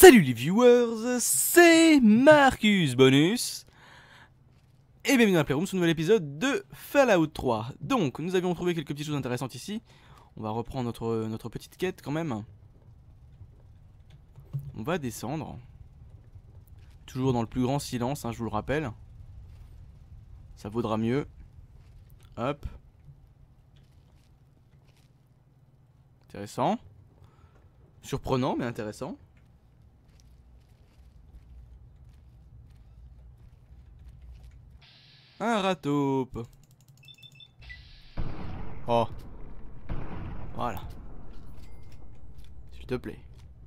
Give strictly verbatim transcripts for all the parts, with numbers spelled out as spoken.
Salut les viewers, c'est Marcus Bonus et bienvenue dans la Playroom sur un nouvel épisode de Fallout trois. Donc nous avions trouvé quelques petites choses intéressantes ici. On va reprendre notre, notre petite quête quand même. On va descendre. Toujours dans le plus grand silence, hein, je vous le rappelle. Ça vaudra mieux. Hop. Intéressant. Surprenant mais intéressant. Un rataupe. Oh. Voilà. S'il te plaît.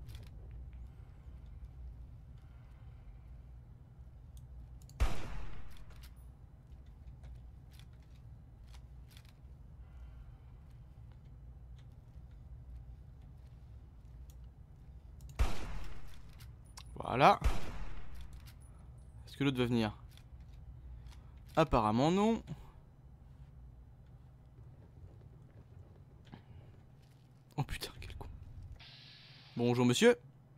Voilà. Est-ce que l'autre va venir? Apparemment non. Oh putain, quel con. Bonjour monsieur.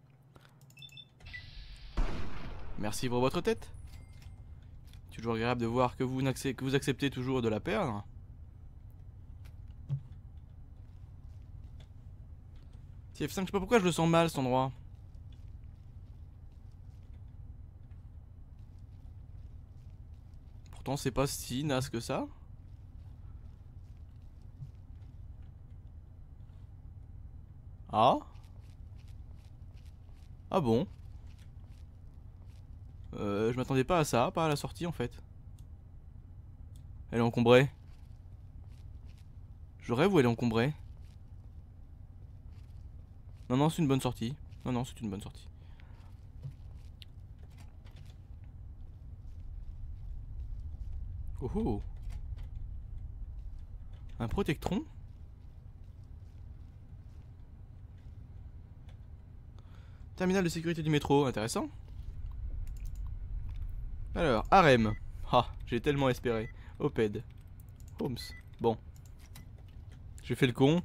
Merci pour votre tête. Toujours agréable de voir que vous, que vous acceptez toujours de la perdre. Si F cinq, je sais pas pourquoi je le sens mal cet endroit. Pourtant c'est pas si naze que ça. Ah. Ah bon. Euh, je m'attendais pas à ça, pas à la sortie en fait. Elle est encombrée. Je rêve ou elle est encombrée? Non non, c'est une bonne sortie. Non non, c'est une bonne sortie. Oh oh. Un protectron? Terminal de sécurité du métro, intéressant. Alors, harem. Ah, j'ai tellement espéré. Oped. Holmes. Bon. J'ai fait le con.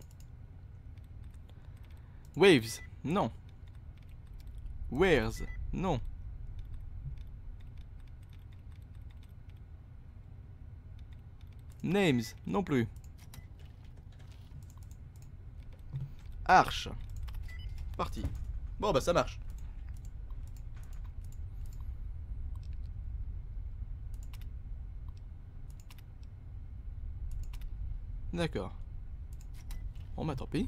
Waves. Non. Wares. Non. Names. Non plus. Arche. Parti. Bon bah ça marche. D'accord. Bon bah tant pis.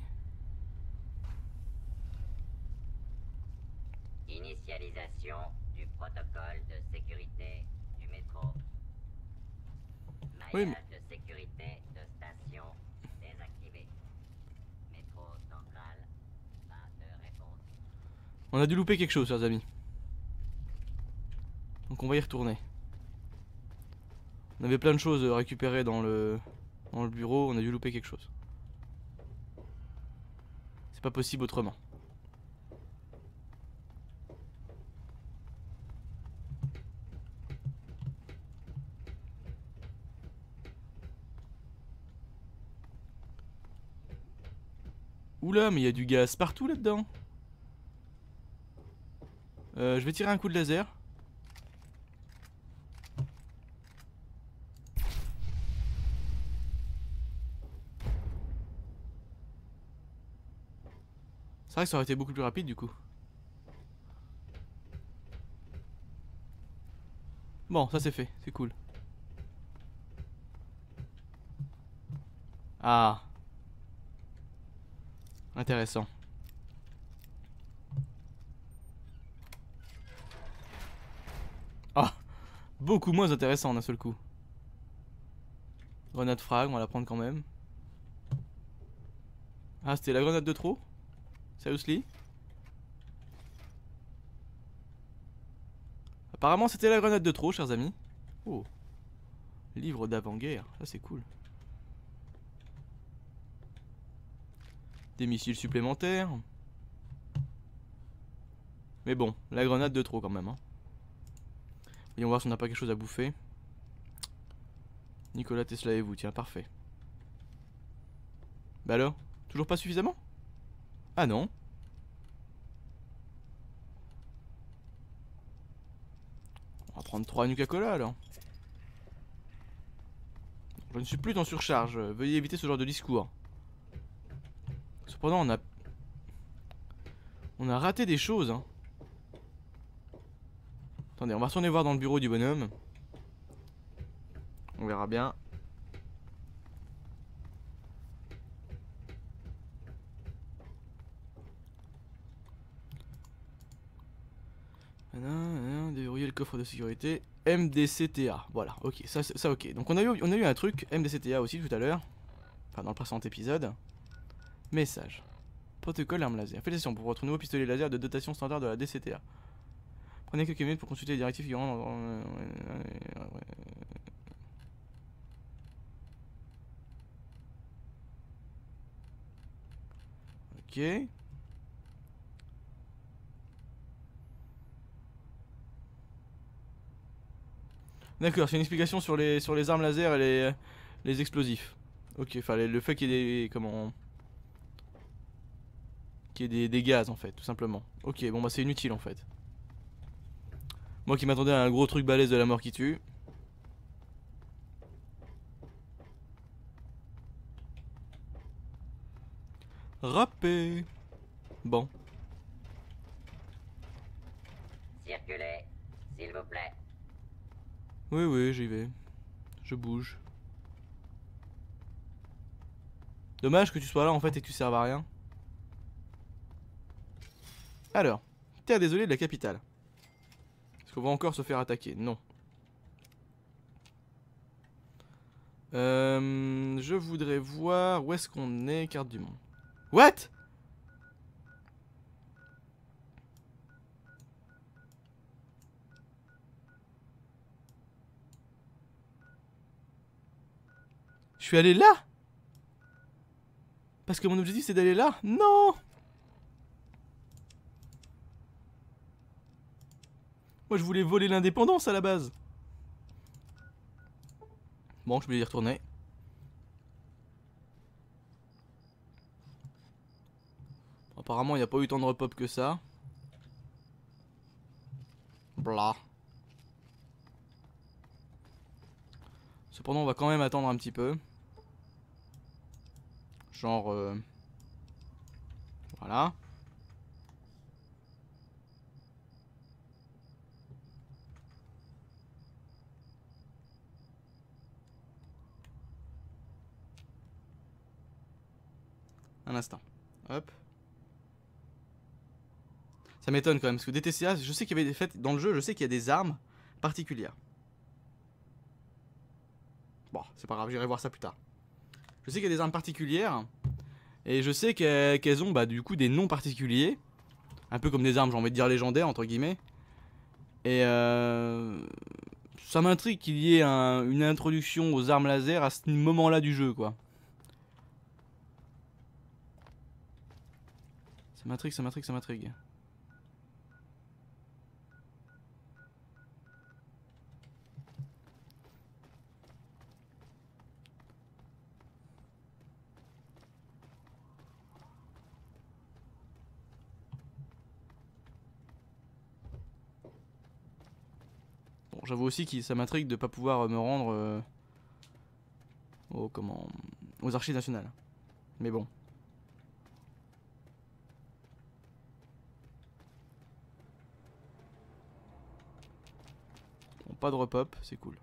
Initialisation du protocole de sécurité du métro. Maillage Oui, mais... de sécurité de station désactivé. Métro central, pas de réponse. On a dû louper quelque chose, chers amis. Donc on va y retourner. On avait plein de choses récupérées dans le dans le bureau, on a dû louper quelque chose. C'est pas possible autrement. Oula, mais il y a du gaz partout là-dedans. Euh, je vais tirer un coup de laser. C'est vrai que ça aurait été beaucoup plus rapide du coup. Bon, ça c'est fait, c'est cool. Ah. Intéressant. Ah. Beaucoup moins intéressant d'un seul coup. Grenade frag, on va la prendre quand même. Ah, c'était la grenade de trop? Seriously? Apparemment c'était la grenade de trop, chers amis. Oh. Livre d'avant-guerre, ça c'est cool. Des missiles supplémentaires. Mais bon, la grenade de trop quand même, hein. Voyons voir si on n'a pas quelque chose à bouffer. Nikola Tesla et vous, tiens, parfait. Bah alors? Toujours pas suffisamment? Ah non. On va prendre trois Nuka-Cola alors. Je ne suis plus en surcharge, veuillez éviter ce genre de discours. Cependant on a... On a raté des choses hein. Attendez, on va retourner voir dans le bureau du bonhomme. On verra bien. Déverrouiller le coffre de sécurité. M D C T A. Voilà, ok, ça, ça ok. Donc on a, eu, on a eu un truc, M D C T A aussi tout à l'heure. Enfin dans le précédent épisode. Message. Protocole arme laser. Félicitations pour votre nouveau pistolet laser de dotation standard de la D C T A. Prenez quelques minutes pour consulter les directives qui rentrent dans... Ok. D'accord, c'est une explication sur les, sur les armes laser et les, les explosifs. Ok, enfin le fait qu'il y ait des... Comment... Qu'il y ait des, des gaz en fait, tout simplement. Ok, bon bah c'est inutile en fait. Moi qui m'attendais à un gros truc balèze de la mort qui tue. Râpé. Bon. Circulez, s'il vous plaît. Oui, oui, j'y vais. Je bouge. Dommage que tu sois là en fait et que tu serves à rien. Alors, terre désolée de la capitale. Est-ce qu'on va encore se faire attaquer? Non. Euh, je voudrais voir où est-ce qu'on est, carte du monde. What? Je suis allé là? Parce que mon objectif c'est d'aller là? Non! Moi je voulais voler l'indépendance à la base. Bon, je vais y retourner. Apparemment il n'y a pas eu tant de repop que ça. Blah. Cependant on va quand même attendre un petit peu. Genre... Euh... Voilà. Un instant. Hop. Ça m'étonne quand même, parce que D T C A, je sais qu'il y avait des fêtes dans le jeu, je sais qu'il y a des armes particulières. Bon, c'est pas grave, j'irai voir ça plus tard. Je sais qu'il y a des armes particulières, et je sais qu'elles qu'elles ont bah, du coup des noms particuliers. Un peu comme des armes, j'ai envie de dire légendaires, entre guillemets. Et euh... ça m'intrigue qu'il y ait un, une introduction aux armes laser à ce moment-là du jeu, quoi. Ça m'intrigue, ça m'intrigue, ça m'intrigue. Bon, j'avoue aussi que ça m'intrigue de pas pouvoir me rendre euh, aux, comment, aux archives nationales. Mais bon. Bon, pas de repop, c'est cool.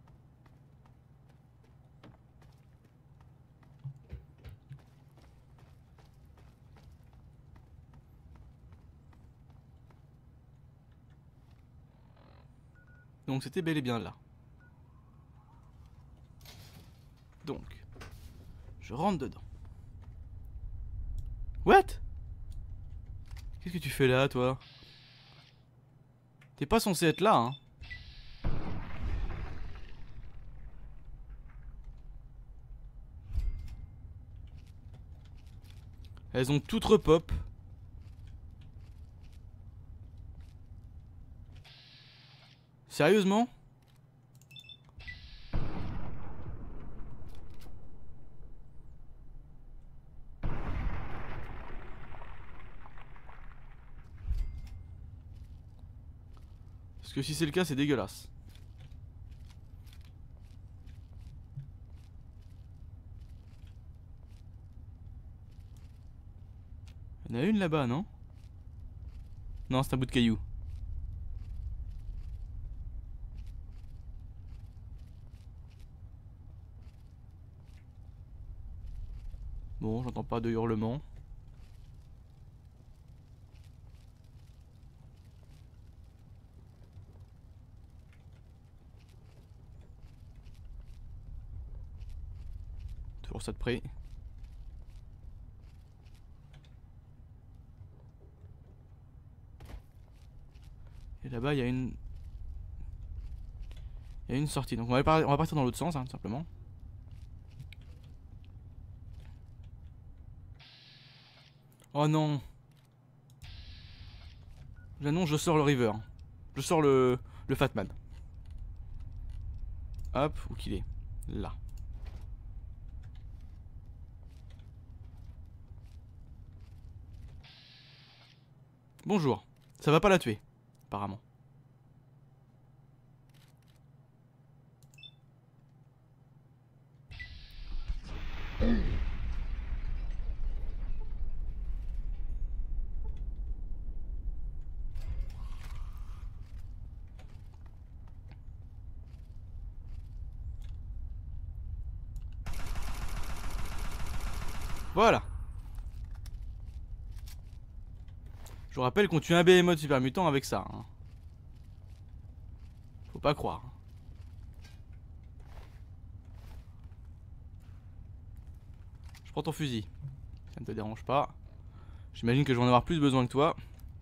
Donc c'était bel et bien là. Donc, je rentre dedans. What? Qu'est-ce que tu fais là, toi? T'es pas censé être là, hein? Elles ont toutes repop. Sérieusement? Parce Parce que si c'est le cas, c'est dégueulasse. Il y en a une là-bas, non? Non, c'est un bout de caillou. Bon, j'entends pas de hurlement. Toujours ça de près. Et là-bas, il y a une... Il y a une sortie. Donc on va, par... on va partir dans l'autre sens, hein, tout simplement. Oh non. Là non, je sors le river. Je sors le, le Fatman. Hop, où qu'il est? Là. Bonjour. Ça va pas la tuer, apparemment. Voilà. Je vous rappelle qu'on tue un Behemoth super mutant avec ça. Hein. Faut pas croire. Je prends ton fusil. Ça ne te dérange pas. J'imagine que je vais en avoir plus besoin que toi.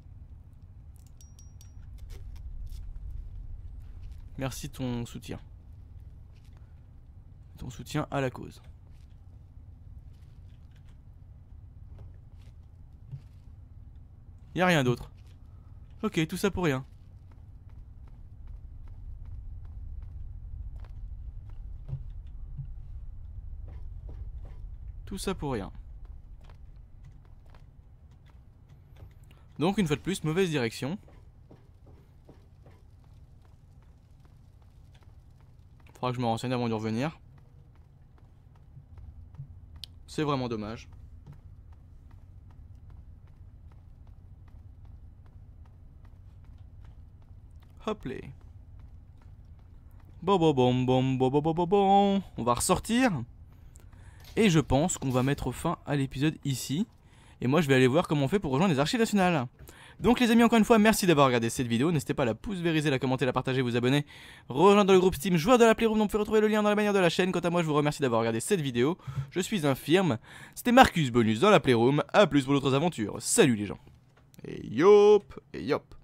Merci de ton soutien. Ton soutien à la cause. Y'a rien d'autre. Ok, tout ça pour rien. Tout ça pour rien. Donc une fois de plus, mauvaise direction. Faudra que je me renseigne avant de revenir. C'est vraiment dommage. Hop là. Bon bon bon bon bon bon bon bon bon. On va ressortir. Et je pense qu'on va mettre fin à l'épisode ici. Et moi je vais aller voir comment on fait pour rejoindre les archives nationales. Donc les amis, encore une fois, merci d'avoir regardé cette vidéo. N'hésitez pas à la pouce vériser, la commenter, la partager, vous abonner, rejoindre le groupe Steam joueur de la Playroom, dont vous pouvez retrouver le lien dans la bannière de la chaîne. Quant à moi, je vous remercie d'avoir regardé cette vidéo. Je suis Infirme. C'était Marcus Bonus dans la Playroom. A plus pour d'autres aventures. Salut les gens. Et yop, et yop.